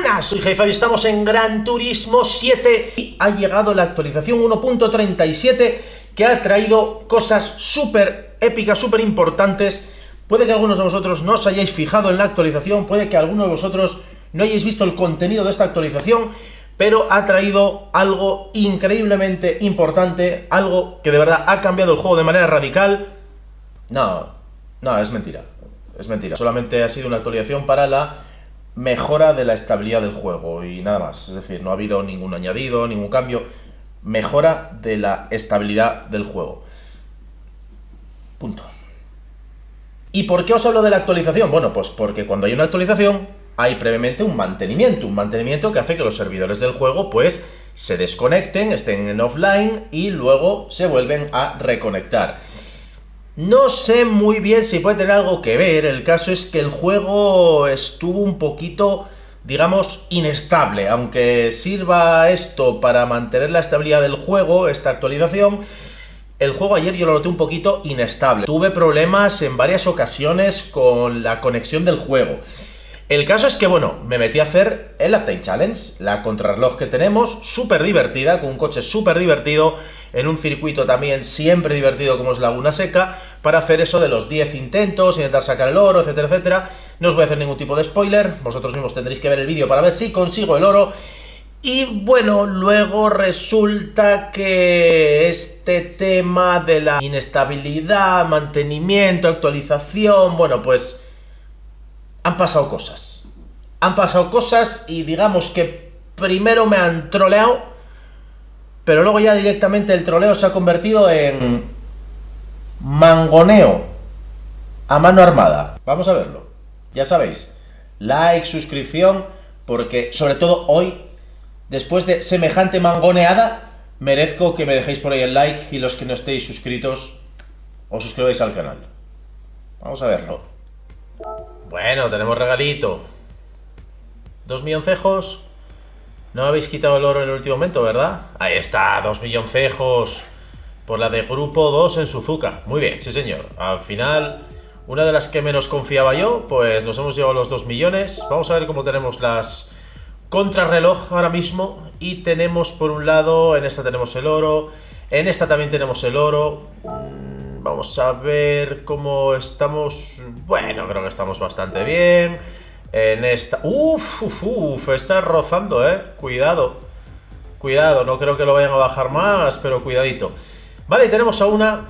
Buenas, soy Hi-Fi, estamos en Gran Turismo 7 y ha llegado la actualización 1.37 que ha traído cosas súper épicas, súper importantes. Puede que algunos de vosotros no os hayáis fijado en la actualización, puede que algunos de vosotros no hayáis visto el contenido de esta actualización, pero ha traído algo increíblemente importante, algo que de verdad ha cambiado el juego de manera radical. No, es mentira, es mentira. Solamente ha sido una actualización para la mejora de la estabilidad del juego y nada más. Es decir, no ha habido ningún añadido, ningún cambio. Mejora de la estabilidad del juego. Punto. ¿Y por qué os hablo de la actualización? Bueno, pues porque cuando hay una actualización hay previamente un mantenimiento que hace que los servidores del juego pues se desconecten, estén en offline y luego se vuelven a reconectar. No sé muy bien si puede tener algo que ver, el caso es que el juego estuvo un poquito, digamos, inestable. Aunque sirva esto para mantener la estabilidad del juego, esta actualización, el juego ayer yo lo noté un poquito inestable. Tuve problemas en varias ocasiones con la conexión del juego. El caso es que, bueno, me metí a hacer el Uptime Challenge, la contrarreloj que tenemos, súper divertida, con un coche súper divertido, en un circuito también siempre divertido como es Laguna Seca, para hacer eso de los 10 intentos, intentar sacar el oro, etcétera, etcétera. No os voy a hacer ningún tipo de spoiler, vosotros mismos tendréis que ver el vídeo para ver si consigo el oro. Y bueno, luego resulta que este tema de la inestabilidad, mantenimiento, actualización, bueno, pues han pasado cosas. Han pasado cosas y digamos que primero me han troleado, pero luego ya directamente el troleo se ha convertido en mangoneo a mano armada. Vamos a verlo. Ya sabéis, like, suscripción, porque sobre todo hoy, después de semejante mangoneada, merezco que me dejéis por ahí el like y los que no estéis suscritos, os suscribáis al canal. Vamos a verlo. Bueno, tenemos regalito. 2 milloncejos. No habéis quitado el oro en el último momento, ¿verdad? Ahí está, 2 milloncejos. Por la de grupo 2 en Suzuka. Muy bien, sí señor. Al final, una de las que menos confiaba yo, pues nos hemos llevado los 2 millones. Vamos a ver cómo tenemos las contrarreloj ahora mismo. Y tenemos por un lado, en esta tenemos el oro. En esta también tenemos el oro. Vamos a ver cómo estamos. Bueno, creo que estamos bastante bien. En esta... está rozando, Cuidado. Cuidado, no creo que lo vayan a bajar más, pero cuidadito. Vale, y tenemos a una...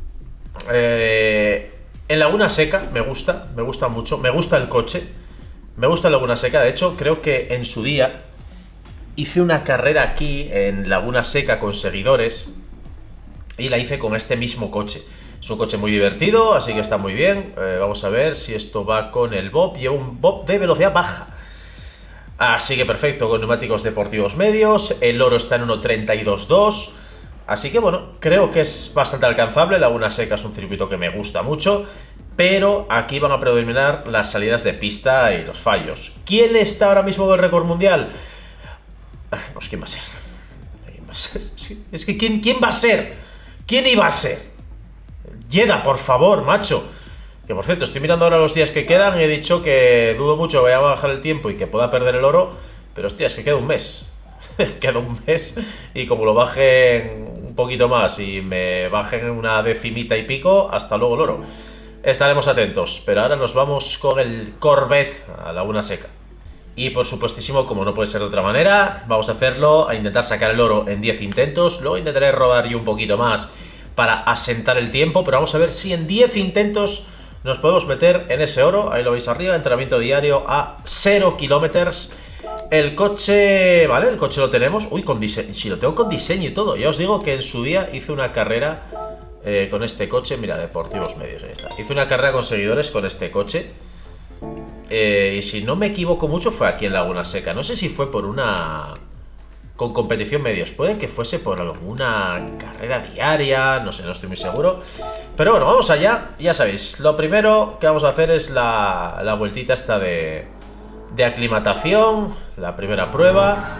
en Laguna Seca, me gusta mucho. Me gusta el coche. Me gusta Laguna Seca, de hecho, creo que en su día hice una carrera aquí en Laguna Seca con seguidores. Y la hice con este mismo coche. Es un coche muy divertido, así que está muy bien. Vamos a ver si esto va con el Bob. Lleva un Bob de velocidad baja. Así que perfecto, con neumáticos deportivos medios. El oro está en 1.32.2. Así que bueno, creo que es bastante alcanzable. Laguna Seca es un circuito que me gusta mucho. Pero aquí van a predominar las salidas de pista y los fallos. ¿Quién está ahora mismo con el récord mundial? Pues ¿quién va a ser? ¿Quién va a ser? Es que ¿quién va a ser? ¿Quién iba a ser? Jeddah, por favor, macho. Que por cierto, estoy mirando ahora los días que quedan y he dicho que dudo mucho que vaya a bajar el tiempo y que pueda perder el oro. Pero hostia, es que queda un mes. Queda un mes y como lo bajen un poquito más y me bajen una decimita y pico, hasta luego el oro. Estaremos atentos, pero ahora nos vamos con el Corvette a Laguna Seca. Y por supuestísimo, como no puede ser de otra manera, vamos a hacerlo, a intentar sacar el oro en 10 intentos. Luego intentaré rodar yo un poquito más para asentar el tiempo, pero vamos a ver si en 10 intentos nos podemos meter en ese oro. Ahí lo veis arriba, entrenamiento diario a 0 kilómetros. El coche, ¿vale? El coche lo tenemos. Uy, con diseño, si lo tengo con diseño y todo. Ya os digo que en su día hice una carrera con este coche. Mira, deportivos medios, ahí está. Hice una carrera con seguidores con este coche. Y si no me equivoco mucho fue aquí en Laguna Seca. No sé si fue por una... con competición medios. Puede que fuese por alguna carrera diaria. No sé, no estoy muy seguro. Pero bueno, vamos allá. Ya sabéis, lo primero que vamos a hacer es la vueltita esta de aclimatación. La primera prueba.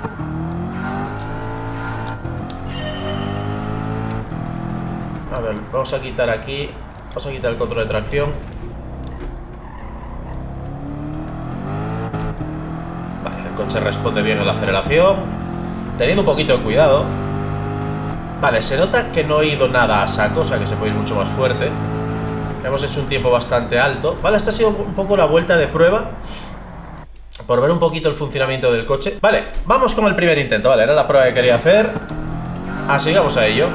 A ver, vamos a quitar aquí. Vamos a quitar el control de tracción. coche responde bien en la aceleración, teniendo un poquito de cuidado. Vale, se nota que no he ido nada a saco, o sea que se puede ir mucho más fuerte. Hemos hecho un tiempo bastante alto. Vale, esta ha sido un poco la vuelta de prueba, por ver un poquito el funcionamiento del coche. Vale, vamos con el primer intento. Vale, era la prueba que quería hacer, así que vamos a ello.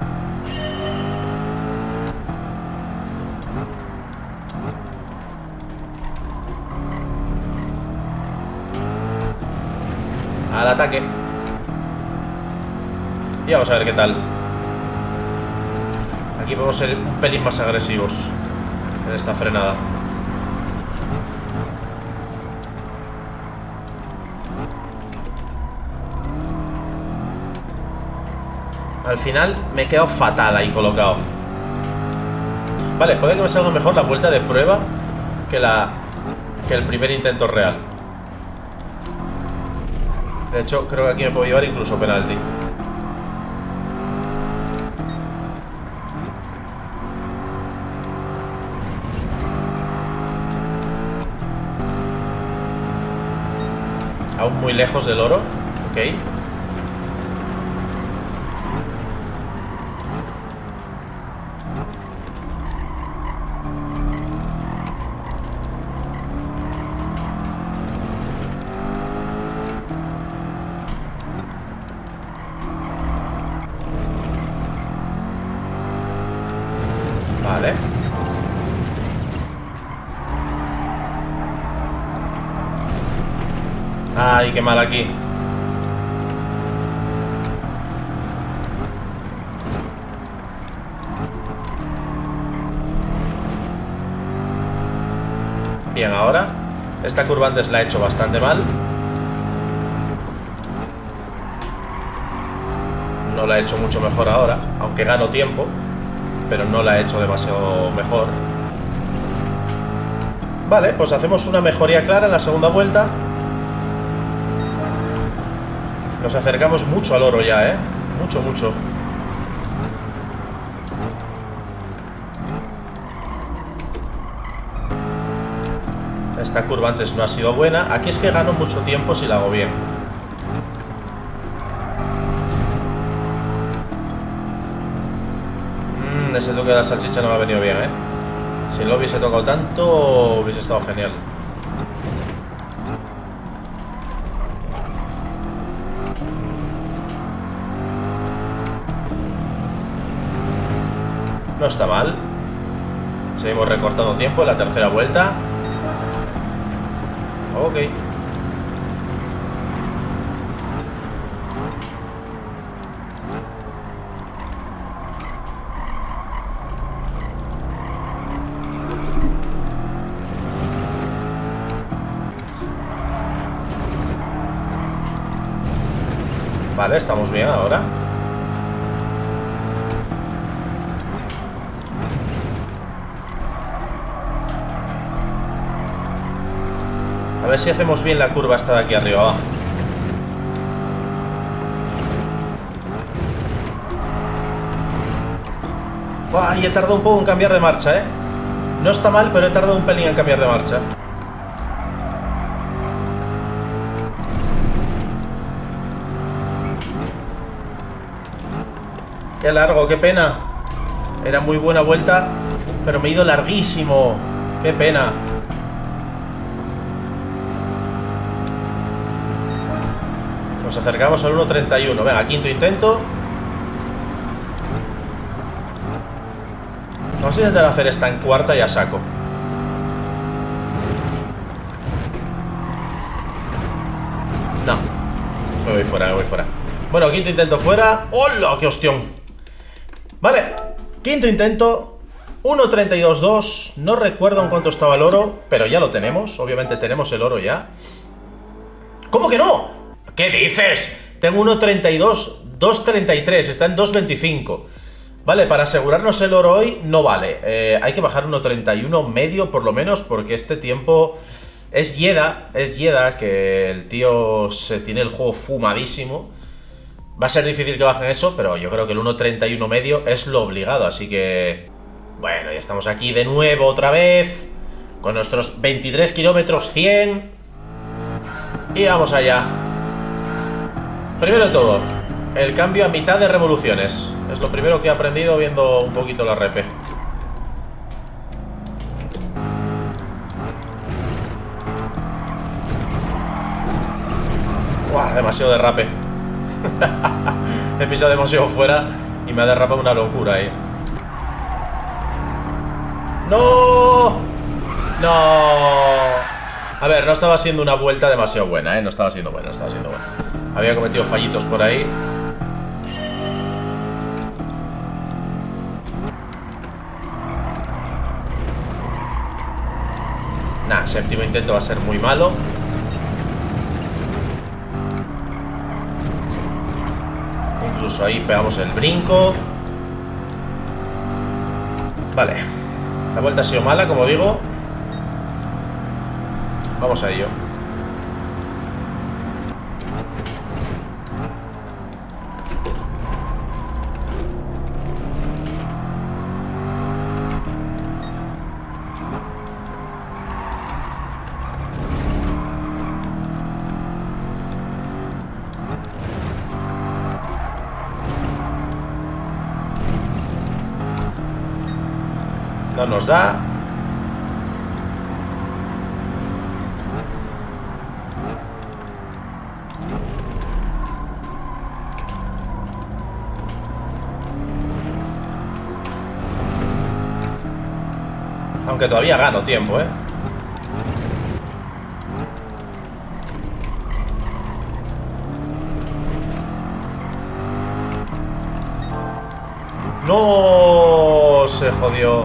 Al ataque. Y vamos a ver qué tal. Aquí podemos ser un pelín más agresivos en esta frenada. Al final me he quedado fatal ahí colocado. Vale, puede que me salga mejor la vuelta de prueba que el primer intento real. De hecho, creo que aquí me puedo llevar incluso penalti. Aún muy lejos del oro. Ok. Vale. Ay, qué mal aquí. Bien, ahora esta curva antes la he hecho bastante mal. No la he hecho mucho mejor ahora, aunque gano tiempo, pero no la he hecho demasiado mejor. Vale, pues hacemos una mejoría clara en la segunda vuelta. Nos acercamos mucho al oro ya, mucho, mucho. Esta curva antes no ha sido buena. Aquí es que gano mucho tiempo si la hago bien. Ese toque de la salchicha no me ha venido bien, Si no hubiese tocado tanto, hubiese estado genial. No está mal. Seguimos recortando tiempo en la tercera vuelta. Ok. Vale, estamos bien ahora. A ver si hacemos bien la curva esta de aquí arriba, va. Buah, y he tardado un poco en cambiar de marcha, No está mal, pero he tardado un pelín en cambiar de marcha. Qué largo, qué pena. Era muy buena vuelta, pero me he ido larguísimo. Qué pena. Nos acercamos al 1.31. Venga, quinto intento. Vamos a intentar hacer esta en cuarta y a saco. No. Me voy fuera, me voy fuera. Bueno, quinto intento fuera. ¡Hola! ¡Qué hostión! Vale, quinto intento. 1.32.2. No recuerdo en cuánto estaba el oro, pero ya lo tenemos. Obviamente tenemos el oro ya. ¿Cómo que no? ¿Qué dices? Tengo 1.32, 2.33, está en 2.25. Vale, para asegurarnos el oro hoy no vale. Hay que bajar 1.31 medio por lo menos, porque este tiempo es Yeda, que el tío se tiene el juego fumadísimo. Va a ser difícil que bajen eso, pero yo creo que el 1.31 medio es lo obligado, así que... Bueno, ya estamos aquí de nuevo otra vez, con nuestros 23 kilómetros 100. Y vamos allá. Primero de todo, el cambio a mitad de revoluciones. Es lo primero que he aprendido viendo un poquito la repe. ¡Buah! Demasiado derrape. He pisado demasiado fuera y me ha derrapado una locura ahí. ¡No! ¡No! A ver, no estaba siendo una vuelta demasiado buena, ¿eh? No estaba siendo buena, Había cometido fallitos por ahí. Nah, séptimo intento va a ser muy malo. Incluso ahí pegamos el brinco. Vale. La vuelta ha sido mala, como digo. Vamos a ello. No nos da. Aunque todavía gano tiempo, ¿eh? ¡No! Se jodió.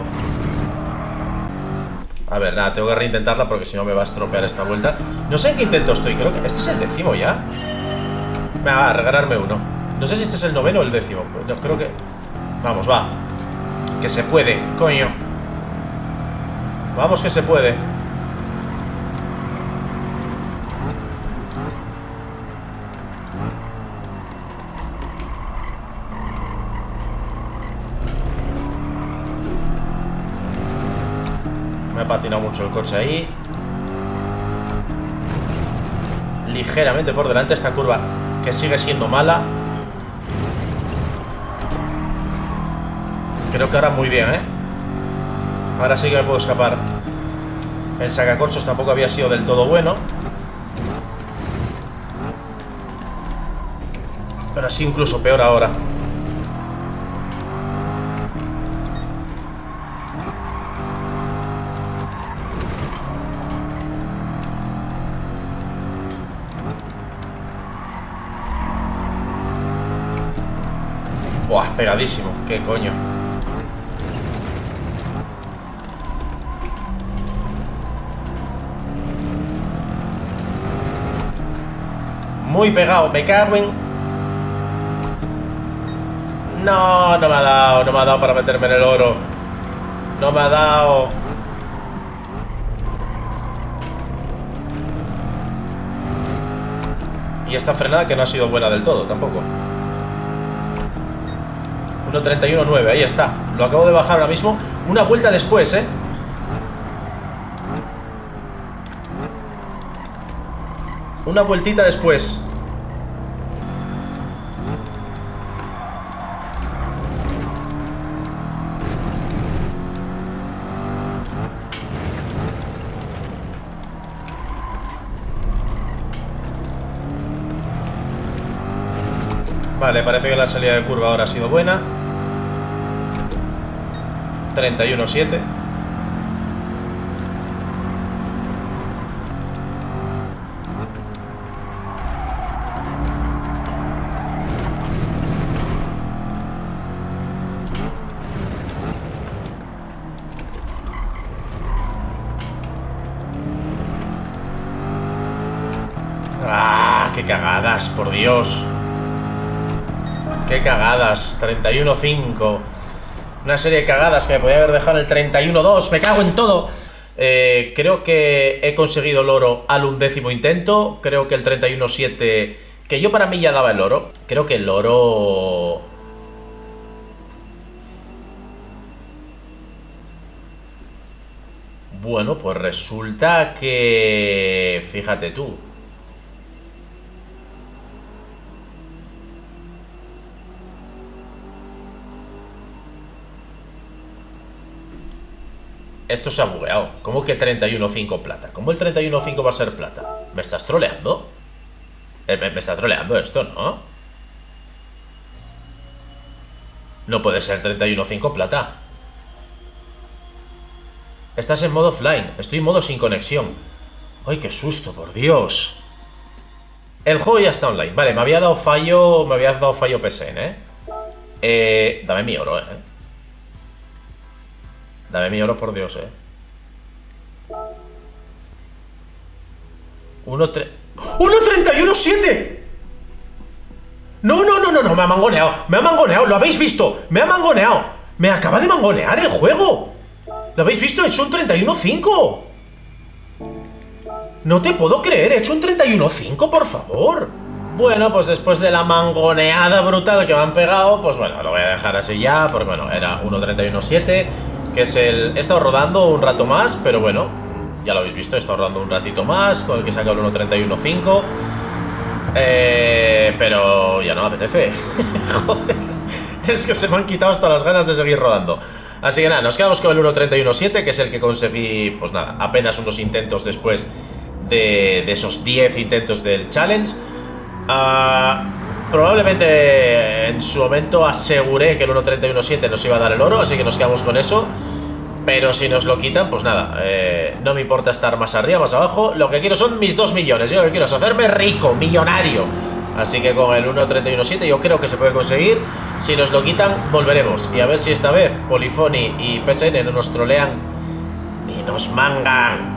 A ver, nada, tengo que reintentarla porque si no me va a estropear esta vuelta. No sé en qué intento estoy, creo que... ¿Este es el décimo ya? Venga, va, regalarme uno. No sé si este es el noveno o el décimo. Yo creo que... Vamos, va. Que se puede, coño. Vamos que se puede. Me ha patinado mucho el coche ahí. Ligeramente por delante esta curva, que sigue siendo mala. Creo que ahora muy bien, ¿eh? Ahora sí que me puedo escapar. El sacacorchos tampoco había sido del todo bueno. Pero sí incluso peor ahora. Buah, pegadísimo. ¿Qué coño? Muy pegado, me cago en... No, no me ha dado para meterme en el oro. No me ha dado. Y esta frenada que no ha sido buena del todo, tampoco. 1.31.9, ahí está. Lo acabo de bajar ahora mismo. Una vuelta después, ¿eh? Una vueltita después. Vale, parece que la salida de curva ahora ha sido buena. 31.7. ¡Ah! ¡Qué cagadas, por Dios! ¡Qué cagadas! 31.5. Una serie de cagadas que me podía haber dejado el 31.2. ¡Me cago en todo! Creo que he conseguido el oro al 11º intento. Creo que el 31.7, que yo para mí ya daba el oro. Creo que el oro... Bueno, pues resulta que... Fíjate tú. Esto se ha bugueado. ¿Cómo que 31.5 plata? ¿Cómo el 31.5 va a ser plata? ¿Me estás troleando? Me está troleando esto, ¿no? No puede ser 31.5 plata. Estás en modo offline. Estoy en modo sin conexión. ¡Ay, qué susto, por Dios! El juego ya está online. Vale, me había dado fallo. Me había dado fallo PSN, dame mi oro, Dame mi oro, por Dios, 1.31.7. No, no, no, no, no, me ha mangoneado. Me ha mangoneado, ¿lo habéis visto? Me ha mangoneado. Me acaba de mangonear el juego. ¿Lo habéis visto? He hecho un 31.5. No te puedo creer, he hecho un 31.5, por favor. Bueno, pues después de la mangoneada brutal que me han pegado, pues bueno, lo voy a dejar así ya, porque bueno, era 1.31.7, que es el... He estado rodando un rato más, pero bueno, ya lo habéis visto, he estado rodando un ratito más, con el que saca el 1.31.5. Pero ya no me apetece. Joder, es que se me han quitado hasta las ganas de seguir rodando. Así que nada, nos quedamos con el 1.31.7, que es el que conseguí, pues nada, apenas unos intentos después de esos 10 intentos del challenge. Probablemente en su momento aseguré que el 1.31.7 nos iba a dar el oro, así que nos quedamos con eso. Pero si nos lo quitan, pues nada, no me importa estar más arriba, más abajo. Lo que quiero son mis 2 millones. Yo lo que quiero es hacerme rico, millonario. Así que con el 1.31.7 yo creo que se puede conseguir. Si nos lo quitan, volveremos. Y a ver si esta vez Polyphony y PSN no nos trolean ni nos mangan.